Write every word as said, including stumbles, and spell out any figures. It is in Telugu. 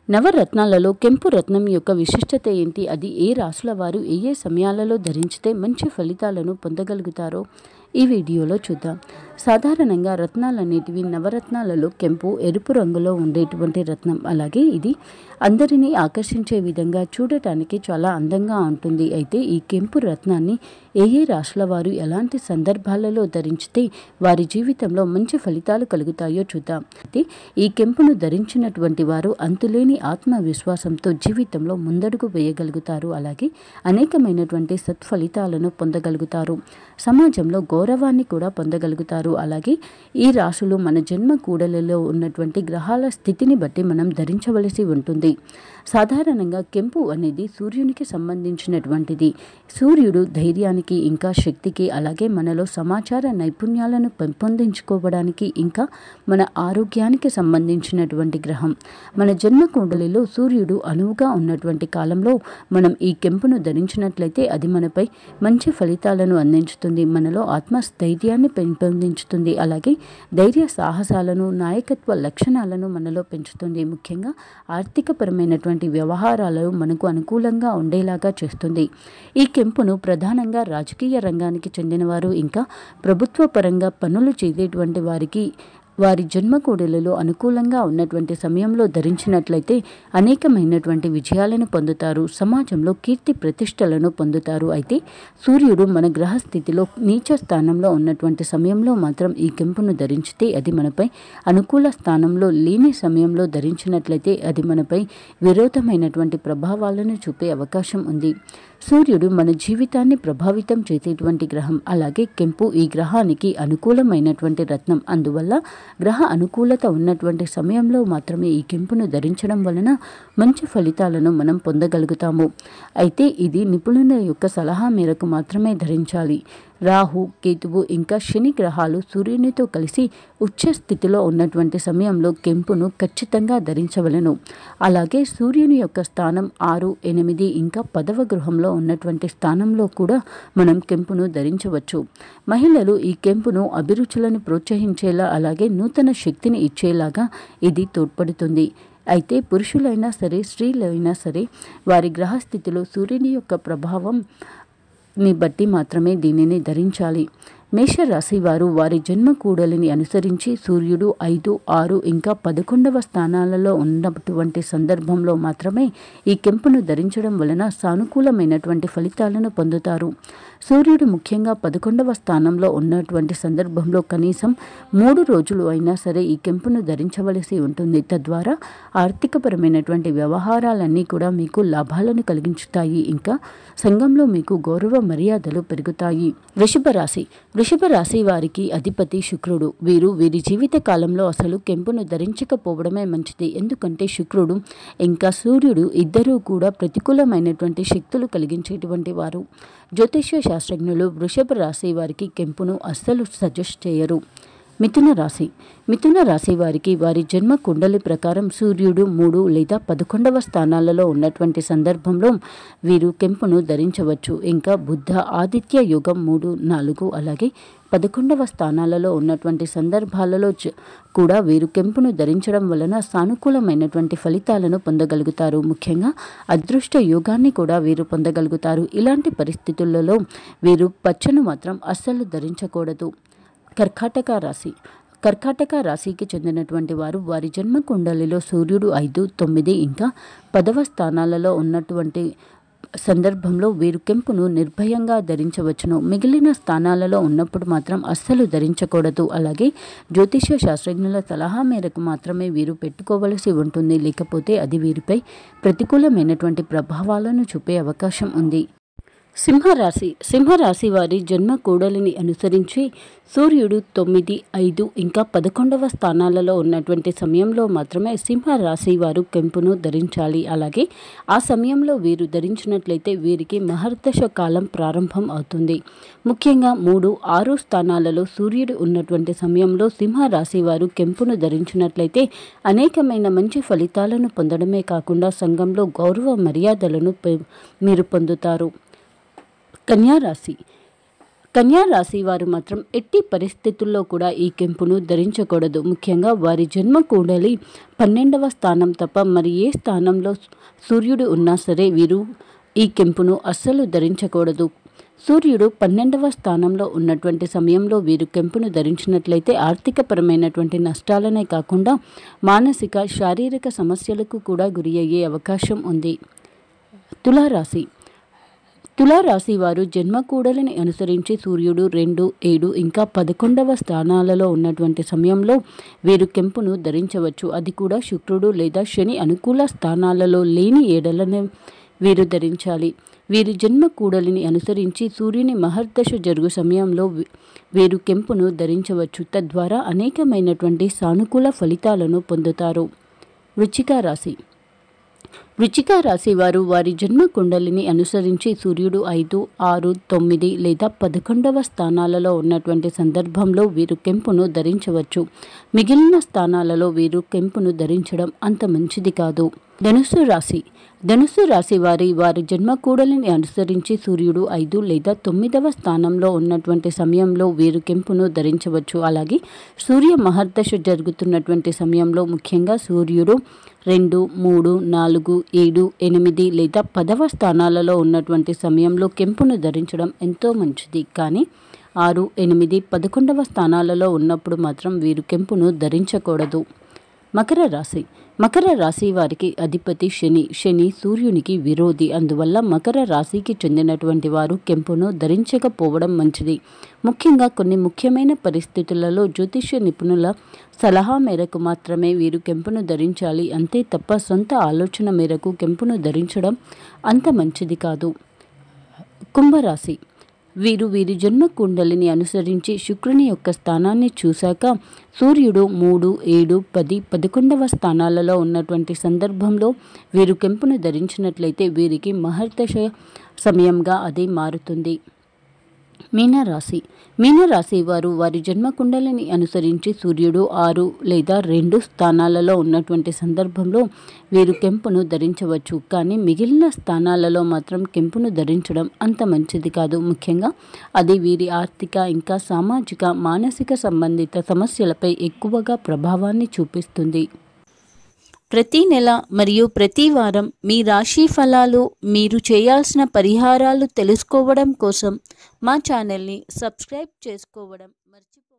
నవరత్నాలలో కెంపు రత్నం యొక్క విశిష్టత ఏంటి, అది ఏ రాశుల వారు ఏ ఏ సమయాలలో ధరించితే మంచి ఫలితాలను పొందగలుగుతారో ఈ వీడియోలో చూద్దాం. సాధారణంగా రత్నాలనేటివి నవరత్నాలలో కెంపు ఎరుపు రంగులో ఉండేటువంటి రత్నం. అలాగే ఇది అందరినీ ఆకర్షించే విధంగా చూడటానికి చాలా అందంగా ఉంటుంది. అయితే ఈ కెంపు రత్నాన్ని ఏ ఏ రాశుల వారు ఎలాంటి సందర్భాలలో ధరించితే వారి జీవితంలో మంచి ఫలితాలు కలుగుతాయో చూద్దాం. అయితే ఈ కెంపును ధరించినటువంటి వారు అంతులేని ఆత్మవిశ్వాసంతో జీవితంలో ముందడుగు వేయగలుగుతారు. అలాగే అనేకమైనటువంటి సత్ఫలితాలను పొందగలుగుతారు. సమాజంలో గౌరవాన్ని కూడా పొందగలుగుతారు. అలాగే ఈ రాశులు మన జన్మ కూడలిలో ఉన్నటువంటి గ్రహాల స్థితిని బట్టి మనం ధరించవలసి ఉంటుంది. సాధారణంగా కెంపు అనేది సూర్యునికి సంబంధించినటువంటిది. సూర్యుడు ధైర్యానికి ఇంకా శక్తికి, అలాగే మనలో సమాచార నైపుణ్యాలను పెంపొందించుకోవడానికి ఇంకా మన ఆరోగ్యానికి సంబంధించినటువంటి గ్రహం. మన జన్మ కుండలిలో సూర్యుడు అనువుగా ఉన్నటువంటి కాలంలో మనం ఈ కెంపును ధరించినట్లయితే అది మనపై మంచి ఫలితాలను అందించుతుంది. మనలో ఆత్మస్థైర్యాన్ని పెంపొందించుతుంది. అలాగే ధైర్య సాహసాలను, నాయకత్వ లక్షణాలను మనలో పెంచుతుంది. ముఖ్యంగా ఆర్థికపరమైనటువంటి వ్యవహారాలు మనకు అనుకూలంగా ఉండేలాగా చేస్తుంది. ఈ కెంపును ప్రధానంగా రాజకీయ రంగానికి చెందినవారు ఇంకా ప్రభుత్వ పరంగా పనులు చేసేటువంటి వారికి వారి జన్మకూడలిలో అనుకూలంగా ఉన్నటువంటి సమయంలో ధరించినట్లయితే అనేకమైనటువంటి విజయాలను పొందుతారు. సమాజంలో కీర్తి ప్రతిష్టలను పొందుతారు. అయితే సూర్యుడు మన గ్రహస్థితిలో నీచ స్థానంలో ఉన్నటువంటి సమయంలో మాత్రం ఈ కెంపును ధరించితే అది మనపై అనుకూల స్థానంలో లేని సమయంలో ధరించినట్లయితే అది మనపై విరోధమైనటువంటి ప్రభావాలను చూపే అవకాశం ఉంది. సూర్యుడు మన జీవితాన్ని ప్రభావితం చేసేటువంటి గ్రహం. అలాగే కెంపు ఈ గ్రహానికి అనుకూలమైనటువంటి రత్నం. అందువల్ల గ్రహ అనుకూలత ఉన్నటువంటి సమయంలో మాత్రమే ఈ కెంపును ధరించడం వలన మంచి ఫలితాలను మనం పొందగలుగుతాము. అయితే ఇది నిపుణుల యొక్క సలహా మేరకు మాత్రమే ధరించాలి. రాహు, కేతువు ఇంకా శని గ్రహాలు సూర్యునితో కలిసి ఉచ్చ స్థితిలో ఉన్నటువంటి సమయంలో కెంపును ఖచ్చితంగా ధరించవలను. అలాగే సూర్యుని యొక్క స్థానం ఆరు, ఎనిమిది ఇంకా పదవ గృహంలో ఉన్నటువంటి స్థానంలో కూడా మనం కెంపును ధరించవచ్చు. మహిళలు ఈ కెంపును అభిరుచులను ప్రోత్సహించేలా, అలాగే నూతన శక్తిని ఇచ్చేలాగా ఇది తోడ్పడుతుంది. అయితే పురుషులైనా సరే, స్త్రీలైనా సరే వారి గ్రహస్థితిలో సూర్యుని యొక్క ప్రభావం ని బట్టి మాత్రమే దీనిని ధరించాలి. మేషరాశి వారు వారి జన్మ కూడలిని అనుసరించి సూర్యుడు ఐదు, ఆరు ఇంకా పదకొండవ స్థానాలలో ఉన్నటువంటి సందర్భంలో మాత్రమే ఈ కెంపును ధరించడం వలన సానుకూలమైనటువంటి ఫలితాలను పొందుతారు. సూర్యుడు ముఖ్యంగా పదకొండవ స్థానంలో ఉన్నటువంటి సందర్భంలో కనీసం మూడు రోజులు అయినా సరే ఈ కెంపును ధరించవలసి ఉంటుంది. తద్వారా ఆర్థికపరమైనటువంటి వ్యవహారాలన్నీ కూడా మీకు లాభాలను కలిగించుతాయి. ఇంకా సంఘంలో మీకు గౌరవ మర్యాదలు పెరుగుతాయి. వృషభ రాశి వృషభ రాశి వారికి అధిపతి శుక్రుడు. వీరు వీరి జీవిత కాలంలో అసలు కెంపును ధరించకపోవడమే మంచిది. ఎందుకంటే శుక్రుడు ఇంకా సూర్యుడు ఇద్దరూ కూడా ప్రతికూలమైనటువంటి శక్తులు కలిగించేటువంటి వారు. జ్యోతిష్య శాస్త్రజ్ఞులు వృషభ రాశి వారికి కెంపును అస్సలు సజెస్ట్ చేయరు. మిథున రాశి మిథున రాశి వారికి వారి జన్మ కుండలి ప్రకారం సూర్యుడు మూడు లేదా పదకొండవ స్థానాలలో ఉన్నటువంటి సందర్భంలో వీరు కెంపును ధరించవచ్చు. ఇంకా బుద్ధ ఆదిత్య యుగం మూడు, నాలుగు అలాగే పదకొండవ స్థానాలలో ఉన్నటువంటి సందర్భాలలో కూడా వీరు కెంపును ధరించడం వలన సానుకూలమైనటువంటి ఫలితాలను పొందగలుగుతారు. ముఖ్యంగా అదృష్ట యోగాన్ని కూడా వీరు పొందగలుగుతారు. ఇలాంటి పరిస్థితులలో వీరు పచ్చను మాత్రం అస్సలు ధరించకూడదు. కర్కాటక రాశి కర్కాటక రాశికి చెందినటువంటి వారు వారి జన్మ కుండలిలో సూర్యుడు ఐదు, తొమ్మిది ఇంకా పదవ స్థానాలలో ఉన్నటువంటి సందర్భంలో వీరు కెంపును నిర్భయంగా ధరించవచ్చును. మిగిలిన స్థానాలలో ఉన్నప్పుడు మాత్రం అస్సలు ధరించకూడదు. అలాగే జ్యోతిష్య శాస్త్రజ్ఞుల సలహా మేరకు మాత్రమే వీరు పెట్టుకోవలసి ఉంటుంది. లేకపోతే అది వీరిపై ప్రతికూలమైనటువంటి ప్రభావాలను చూపే అవకాశం ఉంది. సింహరాశి సింహరాశి వారి జన్మ కూడలిని అనుసరించి సూర్యుడు తొమ్మిది, ఐదు ఇంకా పదకొండవ స్థానాలలో ఉన్నటువంటి సమయంలో మాత్రమే సింహరాశి వారు కెంపును ధరించాలి. అలాగే ఆ సమయంలో వీరు ధరించినట్లయితే వీరికి మహర్దశ కాలం ప్రారంభం అవుతుంది. ముఖ్యంగా మూడు, ఆరు స్థానాలలో సూర్యుడు ఉన్నటువంటి సమయంలో సింహరాశి వారు కెంపును ధరించినట్లయితే అనేకమైన మంచి ఫలితాలను పొందడమే కాకుండా సంఘంలో గౌరవ మర్యాదలను మీరు పొందుతారు. కన్యా రాశి కన్యా రాశి వారు మాత్రం ఎట్టి పరిస్థితుల్లో కూడా ఈ కెంపును ధరించకూడదు. ముఖ్యంగా వారి జన్మ కుండలి పన్నెండవ స్థానం తప్ప మరి ఏ స్థానంలో సూర్యుడు ఉన్నా సరే వీరు ఈ కెంపును అస్సలు ధరించకూడదు. సూర్యుడు పన్నెండవ స్థానంలో ఉన్నటువంటి సమయంలో వీరు కెంపును ధరించినట్లయితే ఆర్థికపరమైనటువంటి నష్టాలనే కాకుండా మానసిక శారీరక సమస్యలకు కూడా గురి అయ్యే అవకాశం ఉంది. తులారాశి తులారాశి వారు జన్మకూడలిని అనుసరించి సూర్యుడు రెండు ఏడు ఇంకా పదకొండవ స్థానాలలో ఉన్నటువంటి సమయంలో వీరు కెంపును ధరించవచ్చు. అది కూడా శుక్రుడు లేదా శని అనుకూల స్థానాలలో లేని ఏడలనే వీరు ధరించాలి. వీరి జన్మ కూడలిని అనుసరించి సూర్యుని మహర్దశ జరుగు సమయంలో వీరు కెంపును ధరించవచ్చు. తద్వారా అనేకమైనటువంటి సానుకూల ఫలితాలను పొందుతారు. వృశ్చిక రాశి వృశ్చిక రాశి వారు వారి జన్మ కుండలిని అనుసరించి సూర్యుడు ఐదు ఆరు తొమ్మిది లేదా పదకొండవ స్థానాలలో ఉన్నటువంటి సందర్భంలో వీరు కెంపును ధరించవచ్చు. మిగిలిన స్థానాలలో వీరు కెంపును ధరించడం అంత మంచిది కాదు. ధనుస్సు రాశి ధనుస్సు రాశి వారి వారి జన్మ కూడలిని అనుసరించి సూర్యుడు ఐదు లేదా తొమ్మిదవ స్థానంలో ఉన్నటువంటి సమయంలో వీరు కెంపును ధరించవచ్చు. అలాగే సూర్య మహర్దశ జరుగుతున్నటువంటి సమయంలో ముఖ్యంగా సూర్యుడు రెండు మూడు నాలుగు ఏడు ఎనిమిది లేదా పదవ స్థానాలలో ఉన్నటువంటి సమయంలో కెంపును ధరించడం ఎంతో మంచిది. కానీ ఆరు ఎనిమిది పదకొండవ స్థానాలలో ఉన్నప్పుడు మాత్రం వీరు కెంపును ధరించకూడదు. మకర రాశి మకర రాశి వారికి అధిపతి శని శని సూర్యునికి విరోధి. అందువల్ల మకర రాశికి చెందినటువంటి వారు కెంపును ధరించకపోవడం మంచిది. ముఖ్యంగా కొన్ని ముఖ్యమైన పరిస్థితులలో జ్యోతిష్య నిపుణుల సలహా మేరకు మాత్రమే వీరు కెంపును ధరించాలి. అంతే తప్ప సొంత ఆలోచన మేరకు కెంపును ధరించడం అంత మంచిది కాదు. కుంభరాశి వీరు వీరి జన్మ కుండలిని అనుసరించి శుక్రుని యొక్క స్థానాన్ని చూశాక సూర్యుడు మూడు ఏడు పది పదకొండవ స్థానాలలో ఉన్నటువంటి సందర్భంలో వీరు కెంపును ధరించినట్లయితే వీరికి మహర్దశ సమయంగా అది మారుతుంది. మీనరాశి మీనరాశి వారు వారి జన్మ కుండలిని అనుసరించి సూర్యుడు ఆరు లేదా రెండు స్థానాలలో ఉన్నటువంటి సందర్భంలో వీరు కెంపును ధరించవచ్చు. కానీ మిగిలిన స్థానాలలో మాత్రం కెంపును ధరించడం అంత మంచిది కాదు. ముఖ్యంగా అది వీరి ఆర్థిక ఇంకా సామాజిక మానసిక సంబంధిత సమస్యలపై ఎక్కువగా ప్రభావాన్ని చూపిస్తుంది. ప్రతి నెల మరియు ప్రతి వారం మీ రాశి ఫలాలు మీరు చేయాల్సిన పరిహారాలు తెలుసుకోవడం కోసం మా ఛానల్ని సబ్స్క్రైబ్ చేసుకోవడం మర్చిపోకండి.